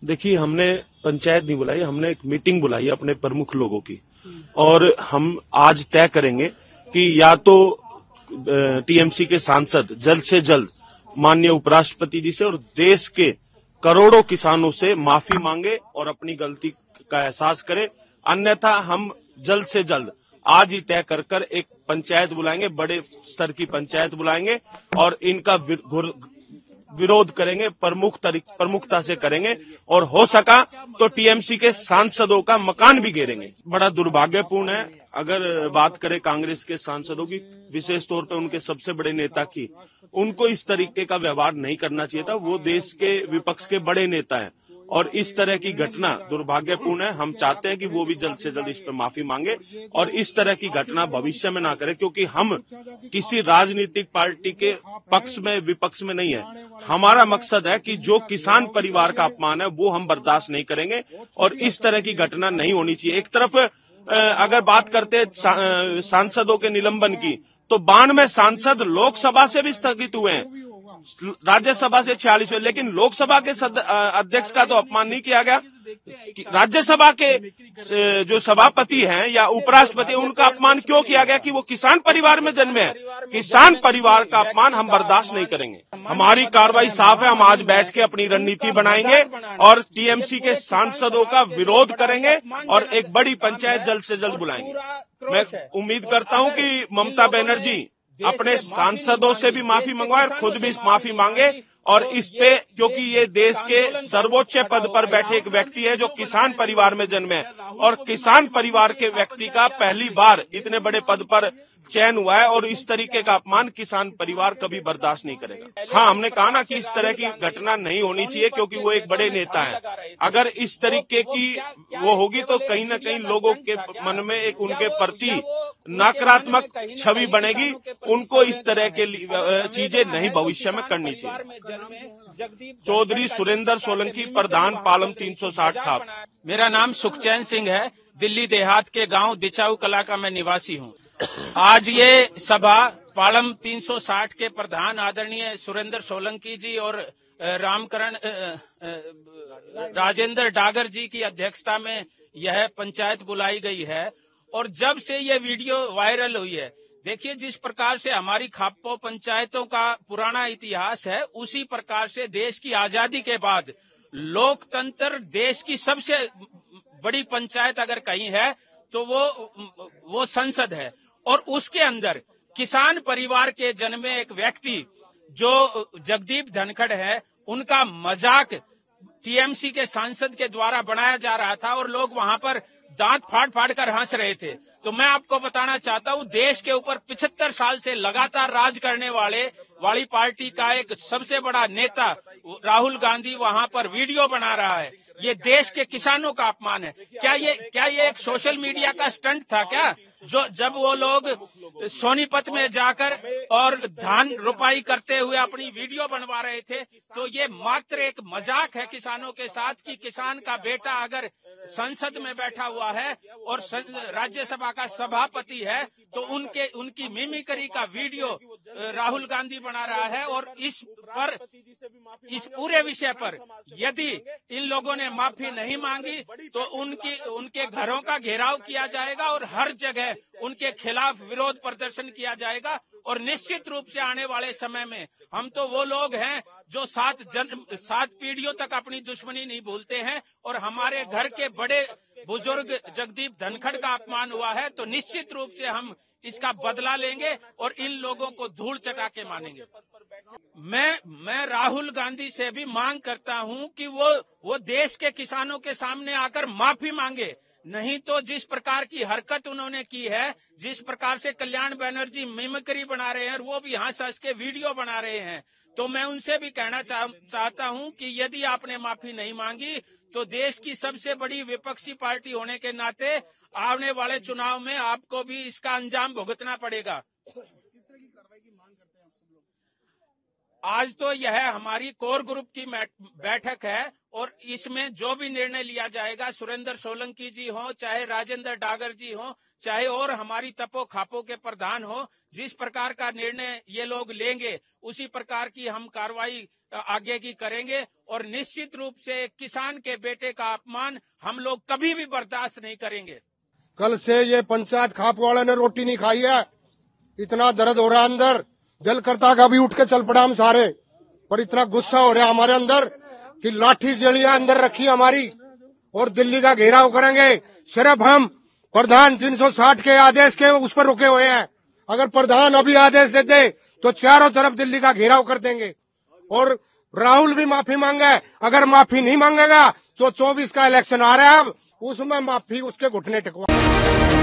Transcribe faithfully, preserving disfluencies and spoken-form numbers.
देखिए, हमने पंचायत नहीं बुलाई, हमने एक मीटिंग बुलाई है अपने प्रमुख लोगों की, और हम आज तय करेंगे कि या तो टीएमसी के सांसद जल्द से जल्द माननीय उपराष्ट्रपति जी से और देश के करोड़ों किसानों से माफी मांगे और अपनी गलती का एहसास करें। अन्यथा हम जल्द से जल्द आज ही तय कर कर एक पंचायत बुलाएंगे, बड़े स्तर की पंचायत बुलाएंगे और इनका विरोध करेंगे, प्रमुख प्रमुखता से करेंगे, और हो सका तो टीएमसी के सांसदों का मकान भी घेरेंगे। बड़ा दुर्भाग्यपूर्ण है, अगर बात करें कांग्रेस के सांसदों की, विशेष तौर पर उनके सबसे बड़े नेता की, उनको इस तरीके का व्यवहार नहीं करना चाहिए था। वो देश के विपक्ष के बड़े नेता हैं और इस तरह की घटना दुर्भाग्यपूर्ण है। हम चाहते हैं कि वो भी जल्द से जल्द इस पर माफी मांगे और इस तरह की घटना भविष्य में ना करे, क्योंकि हम किसी राजनीतिक पार्टी के पक्ष में विपक्ष में नहीं है। हमारा मकसद है कि जो किसान परिवार का अपमान है वो हम बर्दाश्त नहीं करेंगे और इस तरह की घटना नहीं होनी चाहिए। एक तरफ अगर बात करते सांसदों के निलंबन की, तो बानवे सांसद लोकसभा से भी स्थगित हुए हैं, राज्यसभा से छियालीस हुए, लेकिन लोकसभा के अध्यक्ष का तो अपमान नहीं किया गया। राज्यसभा के जो सभापति हैं या उपराष्ट्रपति, उनका अपमान क्यों किया गया कि वो किसान परिवार में जन्मे हैं। किसान परिवार का अपमान हम बर्दाश्त नहीं करेंगे। हमारी कार्रवाई साफ है, हम आज बैठ के अपनी रणनीति बनाएंगे और टीएमसी के सांसदों का विरोध करेंगे और एक बड़ी पंचायत जल्द से जल्द बुलाएंगे। मैं उम्मीद करता हूं कि ममता बनर्जी अपने सांसदों से भी माफी मंगवाए और खुद भी माफी मांगे और इस पे, क्योंकि ये देश के सर्वोच्च पद पर बैठे एक व्यक्ति है जो किसान परिवार में जन्मे है और किसान परिवार के व्यक्ति का पहली बार इतने बड़े पद पर चयन हुआ है और इस तरीके का अपमान किसान परिवार कभी बर्दाश्त नहीं करेगा। हाँ, हमने कहा ना कि इस तरह की घटना नहीं होनी चाहिए क्योंकि वो एक बड़े नेता है। अगर इस तरीके की वो होगी तो कहीं न कहीं लोगों के मन में एक उनके प्रति नकारात्मक छवि बनेगी। उनको इस तरह के चीजें नहीं भविष्य में करनी चाहिए। चौधरी सुरेंद्र सोलंकी, प्रधान पालम तीन सौ साठ खाप। मेरा नाम सुखचैन सिंह है, दिल्ली देहात के गांव दिचाऊ कला का मैं निवासी हूं। आज ये सभा पालम तीन सौ साठ के प्रधान आदरणीय सुरेंद्र सोलंकी जी और रामकरण राजेंद्र डागर जी की अध्यक्षता में यह पंचायत बुलाई गई है और जब से ये वीडियो वायरल हुई है, देखिए जिस प्रकार से हमारी खापो पंचायतों का पुराना इतिहास है, उसी प्रकार से देश की आजादी के बाद लोकतंत्र देश की सबसे बड़ी पंचायत अगर कहीं है तो वो वो संसद है और उसके अंदर किसान परिवार के जन्मे एक व्यक्ति जो जगदीप धनखड़ है, उनका मजाक टीएमसी के सांसद के द्वारा बनाया जा रहा था और लोग वहां पर दांत फाड़ फाड़ कर हंस रहे थे। तो मैं आपको बताना चाहता हूं, देश के ऊपर पिछहत्तर साल से लगातार राज करने वाले वाली पार्टी का एक सबसे बड़ा नेता राहुल गांधी वहां पर वीडियो बना रहा है। ये देश के किसानों का अपमान है। क्या ये क्या ये एक सोशल मीडिया का स्टंट था क्या? जो जब वो लोग सोनीपत में जाकर और धान रुपाई करते हुए अपनी वीडियो बनवा रहे थे, तो ये मात्र एक मजाक है किसानों के साथ कि किसान का बेटा अगर संसद में बैठा हुआ है और राज्यसभा का सभापति है तो उनके उनकी मिमिक्री का वीडियो राहुल गांधी बना रहा है। और इस पर इस पूरे विषय पर यदि इन लोगों ने माफी नहीं मांगी तो उनकी उनके घरों का घेराव किया जाएगा और हर जगह उनके खिलाफ विरोध प्रदर्शन किया जाएगा। और निश्चित रूप से आने वाले समय में हम तो वो लोग हैं जो सात जन्म सात पीढ़ियों तक अपनी दुश्मनी नहीं भूलते हैं और हमारे घर के बड़े बुजुर्ग जगदीप धनखड़ का अपमान हुआ है तो निश्चित रूप से हम इसका बदला लेंगे और इन लोगों को धूल चटा के मानेंगे। मैं मैं राहुल गांधी से भी मांग करता हूं कि वो वो देश के किसानों के सामने आकर माफी मांगे, नहीं तो जिस प्रकार की हरकत उन्होंने की है, जिस प्रकार से कल्याण बनर्जी मिमिक्री बना रहे हैं और वो भी हंस हंस के वीडियो बना रहे हैं, तो मैं उनसे भी कहना चाह, चाहता हूं कि यदि आपने माफी नहीं मांगी तो देश की सबसे बड़ी विपक्षी पार्टी होने के नाते आने वाले चुनाव में आपको भी इसका अंजाम भुगतना पड़ेगा। आज तो यह हमारी कोर ग्रुप की बैठक है और इसमें जो भी निर्णय लिया जाएगा, सुरेंद्र सोलंकी जी हो, चाहे राजेंद्र डागर जी हो, चाहे और हमारी तपो खापो के प्रधान हो, जिस प्रकार का निर्णय ये लोग लेंगे उसी प्रकार की हम कार्रवाई आगे की करेंगे। और निश्चित रूप से किसान के बेटे का अपमान हम लोग कभी भी बर्दाश्त नहीं करेंगे। कल से ये पंचायत खाप वाले ने रोटी नहीं खाई है, इतना दर्द हो रहा है अंदर, दिल करता का भी उठ के चल पड़ा हम सारे, पर इतना गुस्सा हो रहा है हमारे अंदर कि लाठी जड़ियां अंदर रखी हमारी और दिल्ली का घेराव करेंगे। सिर्फ हम प्रधान तीन सौ साठ के आदेश के उस पर रुके हुए हैं। अगर प्रधान अभी आदेश दे दे तो चारों तरफ दिल्ली का घेराव कर देंगे। और राहुल भी माफी मांगे, अगर माफी नहीं मांगेगा तो चौबीस का इलेक्शन आ रहा है, अब उसमें माफी उसके घुटने टेकवा।